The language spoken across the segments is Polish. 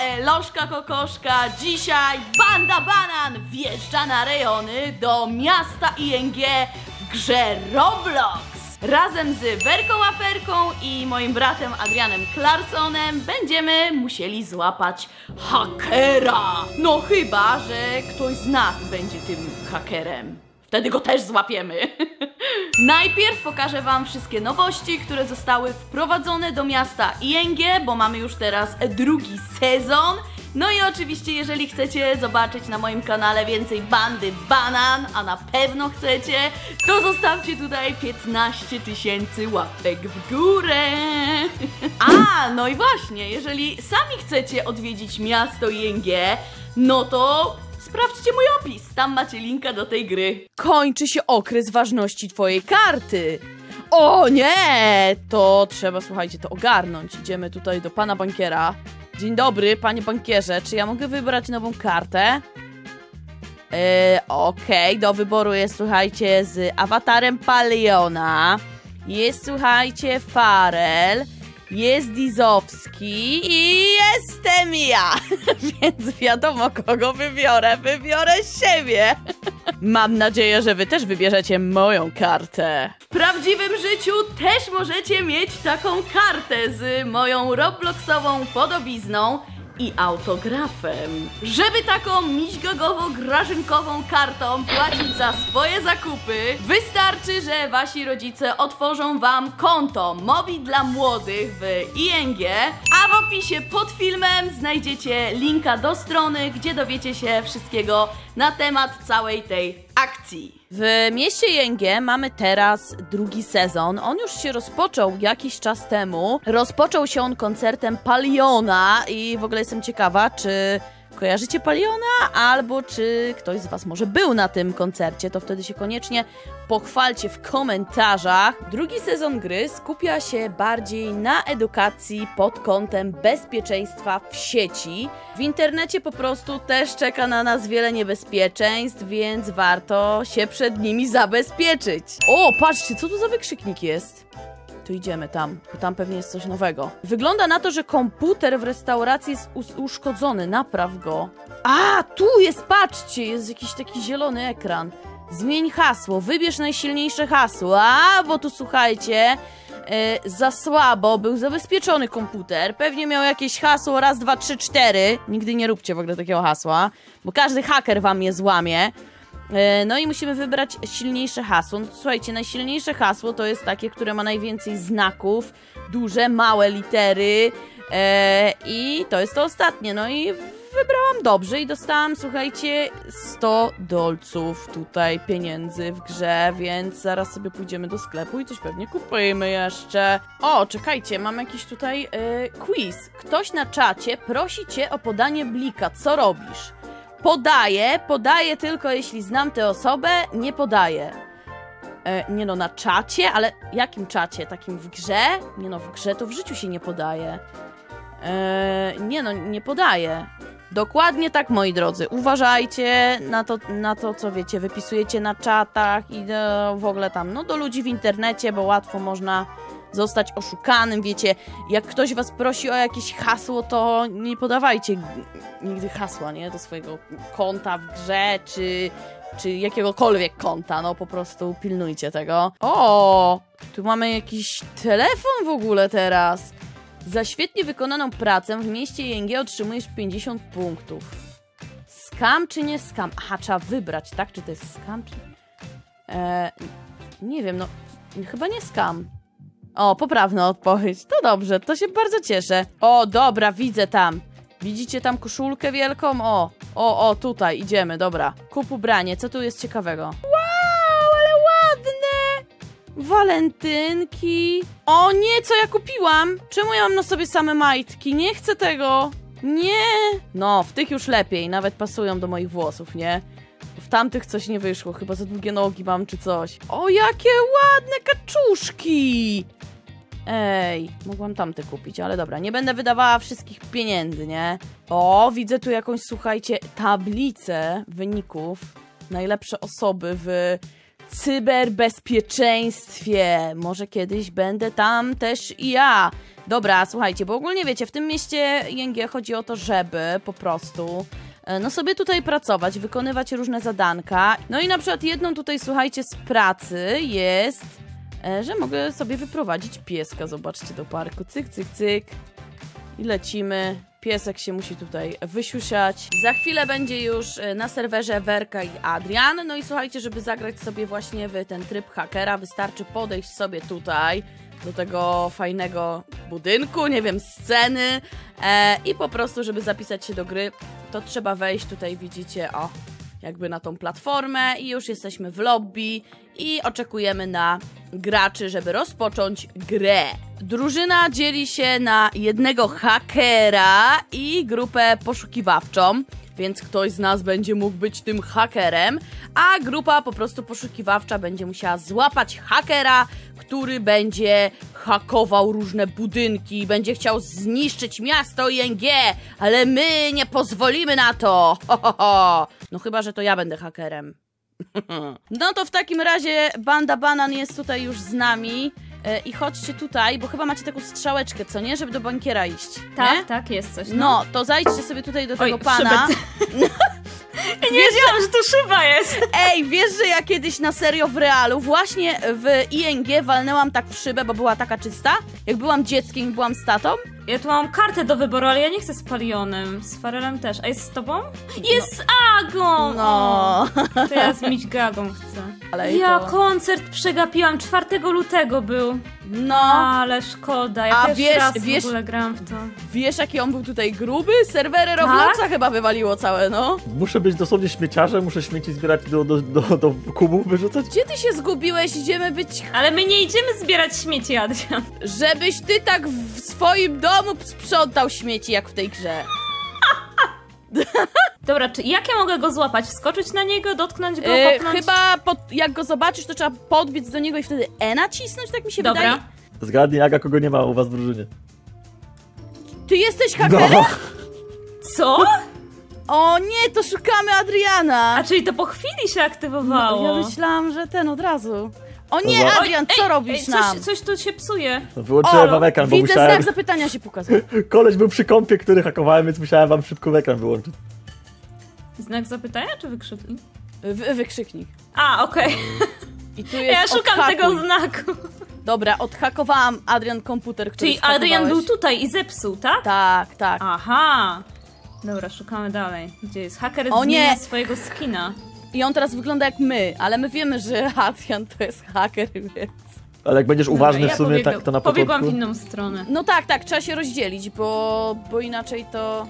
Elożka Kokoszka. Dzisiaj Banda Banan wjeżdża na rejony do miasta ING w grze Roblox. Razem z Werką Aferką i moim bratem Adrianem Clarksonem będziemy musieli złapać hakera. No chyba, że ktoś z nas będzie tym hakerem. Wtedy go też złapiemy. Najpierw pokażę wam wszystkie nowości, które zostały wprowadzone do miasta ING, bo mamy już teraz drugi sezon. No i oczywiście, jeżeli chcecie zobaczyć na moim kanale więcej Bandy Banan, a na pewno chcecie, to zostawcie tutaj 15 000 łapek w górę. A, no i właśnie, jeżeli sami chcecie odwiedzić miasto ING, no to sprawdźcie mój opis, tam macie linka do tej gry. Kończy się okres ważności twojej karty. O nie, to trzeba, słuchajcie, to ogarnąć. Idziemy tutaj do pana bankiera. Dzień dobry, panie bankierze, czy ja mogę wybrać nową kartę? Okej, do wyboru jest, słuchajcie, z awatarem Paliona. Jest, słuchajcie, Farel. Jest Dizowski i jestem ja. Więc wiadomo, kogo wybiorę. Wybiorę siebie. Mam nadzieję, że wy też wybierzecie moją kartę. W prawdziwym życiu też możecie mieć taką kartę z moją robloxową podobizną i autografem. Żeby taką miśgogowo-grażynkową kartą płacić za swoje zakupy, wystarczy, że wasi rodzice otworzą wam konto Mobi dla młodych w ING, a w opisie pod filmem znajdziecie linka do strony, gdzie dowiecie się wszystkiego na temat całej tej akcji. W mieście ING mamy teraz drugi sezon. On już się rozpoczął jakiś czas temu. Rozpoczął się on koncertem Paliona i w ogóle jestem ciekawa, czy kojarzycie Paliona, albo czy ktoś z was może był na tym koncercie, to wtedy się koniecznie pochwalcie w komentarzach. Drugi sezon gry skupia się bardziej na edukacji pod kątem bezpieczeństwa w sieci. W internecie po prostu też czeka na nas wiele niebezpieczeństw, więc warto się przed nimi zabezpieczyć. O, patrzcie, co tu za wykrzyknik jest? To idziemy tam, bo tam pewnie jest coś nowego. Wygląda na to, że komputer w restauracji jest uszkodzony. Napraw go. A, tu jest, patrzcie, jest jakiś taki zielony ekran. Zmień hasło, wybierz najsilniejsze hasło. A, bo tu słuchajcie, za słabo był zabezpieczony komputer. Pewnie miał jakieś hasło 1, 2, 3, 4. Nigdy nie róbcie w ogóle takiego hasła, bo każdy haker wam je złamie. No i musimy wybrać silniejsze hasło. No to słuchajcie, najsilniejsze hasło to jest takie, które ma najwięcej znaków, duże, małe litery i to jest to ostatnie. No i wybrałam dobrze i dostałam, słuchajcie, 100 dolców tutaj pieniędzy w grze, więc zaraz sobie pójdziemy do sklepu i coś pewnie kupujemy jeszcze. O, czekajcie, mam jakiś tutaj quiz. Ktoś na czacie prosi cię o podanie blika. Co robisz? Podaję tylko jeśli znam tę osobę, nie podaję. Nie no, na czacie? Ale jakim czacie? Takim w grze? Nie no, w grze to w życiu się nie podaje. Nie no, nie podaję. Dokładnie tak, moi drodzy. Uważajcie na to, co wiecie, wypisujecie na czatach i w ogóle tam, no do ludzi w internecie, bo łatwo można zostać oszukanym, wiecie, jak ktoś was prosi o jakieś hasło, to nie podawajcie nigdy hasła, nie, do swojego konta w grze, czy jakiegokolwiek konta, no po prostu pilnujcie tego. O, tu mamy jakiś telefon w ogóle teraz. Za świetnie wykonaną pracę w mieście ING otrzymujesz 50 punktów. Skam czy nie skam? Aha, trzeba wybrać, tak? Czy to jest skam, czy... nie wiem, no chyba nie skam. O, poprawna odpowiedź. To dobrze, to się bardzo cieszę. O, dobra, widzę tam. Widzicie tam koszulkę wielką? O, tutaj, idziemy, dobra. Kup ubranie, co tu jest ciekawego? Wow, ale ładne! Walentynki. O nie, co ja kupiłam? Czemu ja mam na sobie same majtki? Nie chcę tego. Nie. No, w tych już lepiej, nawet pasują do moich włosów, nie? W tamtych coś nie wyszło, chyba za długie nogi mam czy coś. O, jakie ładne kaczuszki! Ej, mogłam tamte kupić, ale dobra, nie będę wydawała wszystkich pieniędzy, nie? O, widzę tu jakąś, słuchajcie, tablicę wyników. Najlepsze osoby w cyberbezpieczeństwie. Może kiedyś będę tam też i ja. Dobra, słuchajcie, bo ogólnie wiecie, w tym mieście ING chodzi o to, żeby po prostu no sobie tutaj pracować, wykonywać różne zadanka. No i na przykład jedną tutaj, słuchajcie, z pracy jest, że mogę sobie wyprowadzić pieska, zobaczcie, do parku. Cyk, cyk, cyk. I lecimy. Piesek się musi tutaj wysiusiać. Za chwilę będzie już na serwerze Werka i Adrian. No i słuchajcie, żeby zagrać sobie właśnie w ten tryb hakera, wystarczy podejść sobie tutaj do tego fajnego budynku, nie wiem, sceny i po prostu, żeby zapisać się do gry, to trzeba wejść tutaj, widzicie, o, jakby na tą platformę i już jesteśmy w lobby i oczekujemy na graczy, żeby rozpocząć grę. Drużyna dzieli się na jednego hakera i grupę poszukiwawczą, więc ktoś z nas będzie mógł być tym hakerem, a grupa po prostu poszukiwawcza będzie musiała złapać hakera, który będzie hakował różne budynki, będzie chciał zniszczyć miasto ING, ale my nie pozwolimy na to. Ho, ho, ho. No chyba, że to ja będę hakerem. No to w takim razie Banda Banan jest tutaj już z nami. I chodźcie tutaj, bo chyba macie taką strzałeczkę, co nie? Żeby do bankiera iść. Tak, nie? tak, jest coś. No, to zajdźcie sobie tutaj do tego pana. Ja nie wiedziałam, że to szyba jest. Ej, wiesz, że ja kiedyś na serio w realu właśnie w ING walnęłam tak w szybę, bo była taka czysta? Jak byłam dzieckiem i byłam z tatą? Ja tu mam kartę do wyboru, ale ja nie chcę z Palionem. Z Farelem też. A jest z tobą? Jest z Agą! No. To ja z Mićgagą chcę. Ale Ja to... koncert przegapiłam, 4 lutego był. No. Ale szkoda, ja pierwszy raz w ogóle gram w to. Wiesz, jaki on był tutaj gruby? Serwery Robloxa chyba wywaliło całe, no. Muszę być dosłownie śmieciarzem, muszę śmieci zbierać do kubów wyrzucać. Gdzie ty się zgubiłeś? Idziemy być... Ale my nie idziemy zbierać śmieci, Adrian. Żebyś ty tak w swoim domu sprzątał śmieci, jak w tej grze. Dobra, jak ja mogę go złapać? Wskoczyć na niego, dotknąć go, kopnąć? Chyba jak go zobaczysz, to trzeba podbiec do niego i wtedy E nacisnąć, tak mi się Dobra. wydaje. Zgadnij, Aga, kogo nie ma u was w drużynie. Ty jesteś hakerem? No. Co? O nie, to szukamy Adriana. A czyli to po chwili się aktywowało. No, ja myślałam, że ten od razu. O nie, Dobra. Adrian, co robisz nam? Coś tu się psuje. Wyłączyłem wam ekran, bo widzę musiałem... znak zapytania się pokazał. Koleś był przy kąpie, który hakowałem, więc musiałem wam szybko ekran wyłączyć. Znak zapytania czy wykrzyknik? Wykrzyknik. A, okej. I tu jest Ja szukam odhakuj. tego znaku. Dobra, odhakowałam Adrian komputer, który Czyli Adrian schakowałeś. był tutaj i zepsuł, tak? Tak, tak. Aha. Dobra, szukamy dalej. Gdzie jest? Haker O zmienia nie! swojego skina. I on teraz wygląda jak my, ale my wiemy, że Adrian to jest haker, więc... Ale jak będziesz uważny Dobra, w sumie, tak to na pobiegłam początku... w inną stronę. No tak, tak, trzeba się rozdzielić, bo inaczej to...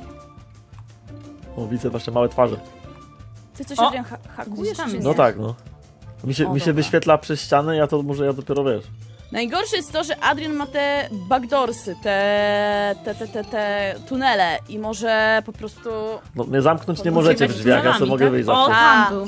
O, widzę wasze małe twarze. Ty coś, O! Adrian, hakujesz Gdzieś tam czy jest. nie? No tak, no. Mi się dobra. wyświetla przez ścianę, ja dopiero wiesz. Najgorsze jest to, że Adrian ma te backdoorsy, te tunele i może po prostu... No mnie zamknąć nie To możecie w Być drzwiach, ja tunelami, sobie mogę tak? wyjść O, zawsze. Tak. tam był.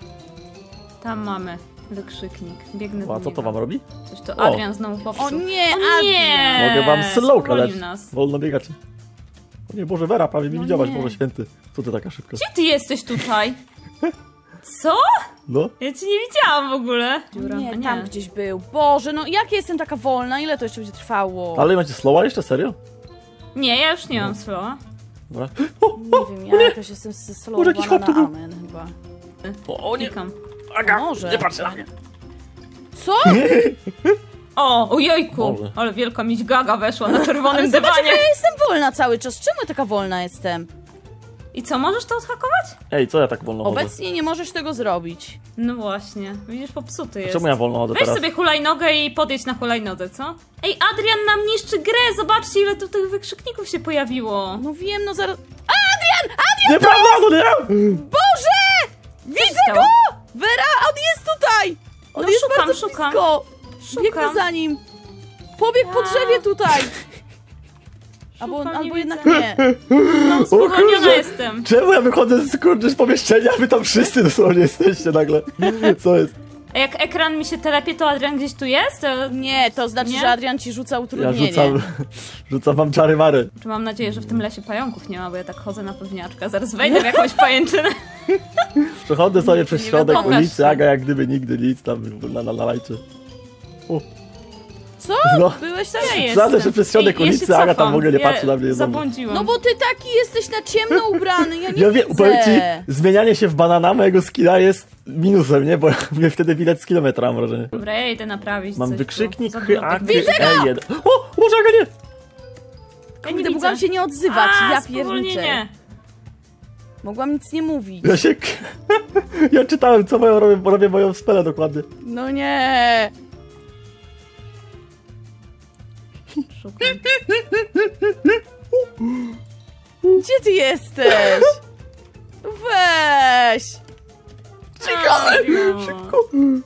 Tam mamy wykrzyknik. Biegnę do A co to niego. wam robi? Coś to O. Adrian znowu popsuł. O nie, O nie! Adrian! Mogę wam slowka spowolił dać. nas. Wolno biegacie. O nie, Boże, Vera, prawie mi No widziałaś, nie. Boże Święty. Co ty taka szybko? Gdzie ty jesteś tutaj? Co? No? Ja cię nie widziałam w ogóle. Dziura, a Nie, tam gdzieś był. Boże, no jak ja jestem taka wolna? Ile to jeszcze będzie trwało? Ale macie slowa jeszcze? Serio? Nie, ja już nie mam slowa. Dobra. Nie wiem, ja jakoś jestem Może jakiś zeslowowana hop na tu był. amen chyba. O nie, Klikam. Aga, Może. nie patrz na mnie. Co? O, ojejku! Boże. Ale wielka miś gaga weszła na czerwonym Ale zobacz, dywanie. jaka ja jestem wolna cały czas. Czemu ja taka wolna jestem? I co, możesz to odhakować? Ej, co ja tak wolno chodzę? Obecnie nie możesz tego zrobić. No właśnie, widzisz, popsuty jest. Czemu ja wolno chodzę Weź teraz? sobie hulajnogę i podjedź na hulajnodze, co? Ej, Adrian nam niszczy grę! Zobaczcie, ile tu tych wykrzykników się pojawiło. No wiem, no zaraz... Nieprawda, no nie! Boże! Widzę stało? go! Vera, on jest tutaj! On No jest szukam, bardzo szukam. blisko. Szukam. Biegnę za nim. Pobiegł po Ja. drzewie tutaj. Albo Szukam, nie jednak widzę. nie. No, O spowolniona kurczę! jestem. Czemu ja wychodzę z pomieszczenia, a wy tam wszyscy dosłownie jesteście nagle? Co jest? A jak ekran mi się telepie, to Adrian gdzieś tu jest? Nie, to znaczy, Nie? że Adrian ci rzuca Ja utrudnienie. rzucam wam czary-mary. Czy mam nadzieję, że w tym lesie pająków nie ma, bo ja tak chodzę na pewniaczka. Zaraz wejdę w jakąś pajęczynę. Przechodzę sobie przez nie środek pokaż ulicy, się. Aga jak gdyby nigdy nic tam na lajcie. Co? No. Byłeś tam? Ja jestem. Przechodzę się przez środek Ja się ulicy, Aga tam cofam. w ogóle nie patrzy na mnie. Zabłądziłam. No bo ty taki jesteś na ciemno ubrany, ja nie Ja widzę. wiem, powiem ci, zmienianie się w banana mojego skilla jest minusem, nie? Bo mnie wtedy widać z kilometra, mam wrażenie. Dobra, ja idę naprawić Mam coś, wykrzyknik bo za Hy, dużo A, tych- K, E1. O, może Aga nie! Ja nie Kurde, widzę. mogłam się nie odzywać, ja pierniczę. spowolnienie. Mogłam nic nie mówić. Ja się... Ja czytałem, co robię moją spelę dokładnie. No nie. Szukam. Gdzie ty jesteś? Weź. Adrian.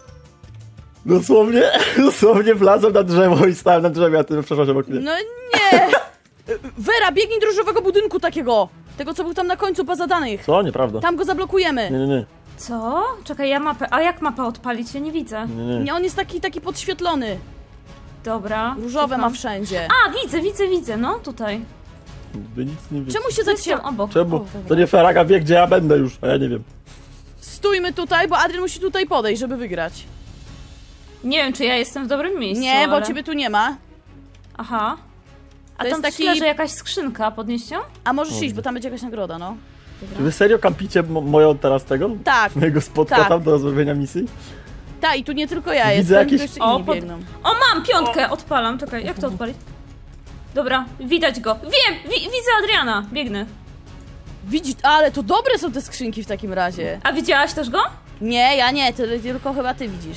Dosłownie wlazłem na drzewo i stałem na drzewie, a ty przeszłaś obok mnie. No nie. Wera, biegnij do różowego budynku takiego. Tego, co był tam na końcu pozadanych. Co? Nieprawda. Tam go zablokujemy. Nie. Co? Czekaj, ja mapę... A jak mapę odpalić? Ja nie widzę. Nie. Nie, on jest taki podświetlony. Dobra. Różowe cofam. ma wszędzie. A, widzę, no tutaj. Wy nic nie wiecie. Czemu się Jestem zacięło? obok. Czemu? O, dobra. To nie fair, Aga wie, gdzie ja będę już, a ja nie wiem. Stójmy tutaj, bo Adrian musi tutaj podejść, żeby wygrać. Nie wiem, czy ja jestem w dobrym miejscu, Nie, bo ale... ciebie tu nie ma. Aha. A To tam jest taki... taki- leży jakaś skrzynka, podnieść ją? A możesz iść, bo tam będzie jakaś nagroda, no. Czy wy serio kampicie moją teraz tego? Tak, Mojego spotka Tak. tam do zrobienia misji? tak, i tu nie tylko ja Widzę jestem, jakieś- to jeszcze O, inni biegną. O, mam piątkę! Odpalam, czekaj, jak to odpalić? Dobra, widać go. Wiem! Widzę Adriana, biegnę. Widzi, ale to dobre są te skrzynki w takim razie. A widziałaś też go? Nie, ja nie, tylko chyba ty widzisz.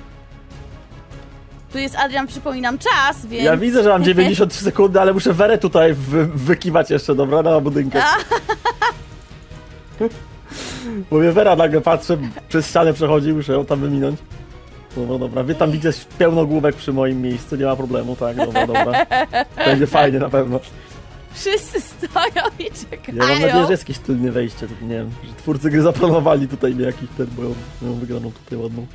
Tu jest Adrian, przypominam, czas, więc... Ja widzę, że mam 93 sekundy, ale muszę Werę tutaj wykiwać jeszcze, dobra, na budynkę. Bo mnie Wera nagle patrzę, przez ścianę przechodzi, muszę ją tam wyminąć. Dobra, wy tam widzicie pełno główek przy moim miejscu, nie ma problemu, tak, dobra. Będzie fajnie na pewno. Wszyscy stoją i czekają. Ja mam nadzieję, że jest jakieś tylne wejście, tylko nie wiem, że twórcy gry zaplanowali tutaj mi jakiś ten, moją wygraną tutaj ładną.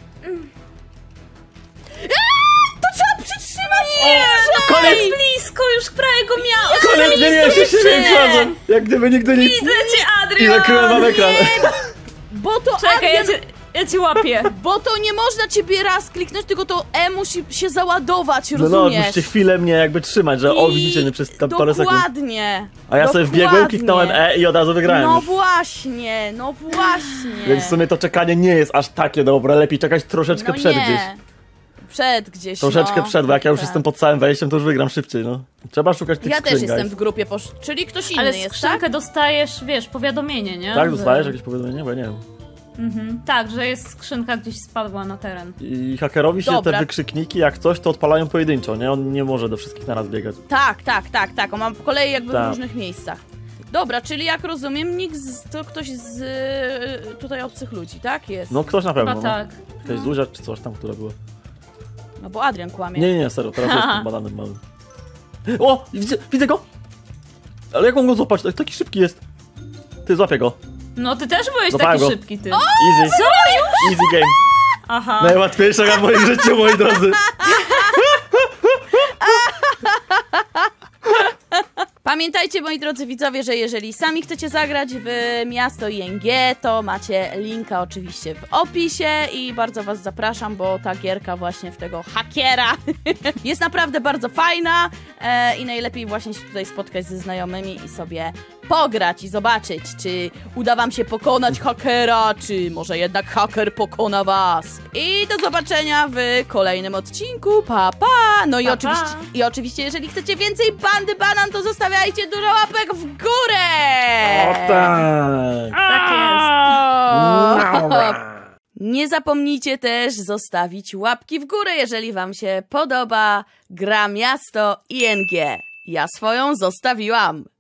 To trzeba przytrzymać! Koniec! Blisko, już prawie go miałam! Koniec, zmieniłem się razem! Jak gdyby nigdy nic. Widzę cię, I Adrian! zakryłem wam ekran. Bo to Czekaj, Adrian... ja cię łapię. Bo to nie można ciebie raz kliknąć, tylko to E musi się załadować, No, rozumiesz? musicie chwilę mnie jakby trzymać, że o, widzicie mnie przez tam parę sekund. Dokładnie. A ja sobie wbiegłem, Dokładnie. kliknąłem E i od razu wygrałem No już. właśnie, no właśnie. Więc w sumie to czekanie nie jest aż takie dobre, lepiej czekać troszeczkę no przed nie. gdzieś. Przed gdzieś, Troszeczkę no. przed, bo jak ja już Tak. jestem pod całym wejściem, to już wygram szybciej, no. Trzeba szukać tych Ja skrzyń, też jestem guys. w grupie, czyli ktoś inny Ale jest, skrzynkę tak? dostajesz, wiesz, powiadomienie, nie? Tak, Że- dostajesz jakieś powiadomienie? Bo ja nie wiem. Tak, że jest skrzynka gdzieś spadła na teren. I hakerowi się Dobra. te wykrzykniki, jak coś, to odpalają pojedynczo, nie? On nie może do wszystkich naraz biegać. Tak. On ma po kolei jakby w Tak. różnych miejscach. Dobra, czyli jak rozumiem, to ktoś z tutaj obcych ludzi, tak? Jest. No ktoś na pewno, Chyba no. tak. Jakaś Zuzia czy coś tam, która była. No bo Adrian kłamie. Nie, serio, teraz jestem bananem małym. O! Widzę go! Ale jak mam go złapać? Taki szybki jest. Ty, złapię go. No ty też byłeś Złapałem taki go. szybki, ty. Easy. Co już? Easy game. Aha. Najłatwiejsza gra w moim życiu, moi drodzy. Pamiętajcie, moi drodzy widzowie, że jeżeli sami chcecie zagrać w Miasto ING, to macie linka oczywiście w opisie i bardzo was zapraszam, bo ta gierka właśnie w tego hakiera jest naprawdę bardzo fajna i najlepiej właśnie się tutaj spotkać ze znajomymi i sobie pograć i zobaczyć, czy uda wam się pokonać hakera, czy może jednak haker pokona was. I do zobaczenia w kolejnym odcinku. Pa, pa! No Pa, i oczywiście, jeżeli chcecie więcej Bandy Banan, to zostawiajcie dużo łapek w górę! O tak. Tak jest. Nie zapomnijcie też zostawić łapki w górę, jeżeli wam się podoba gra Miasto ING. Ja swoją zostawiłam.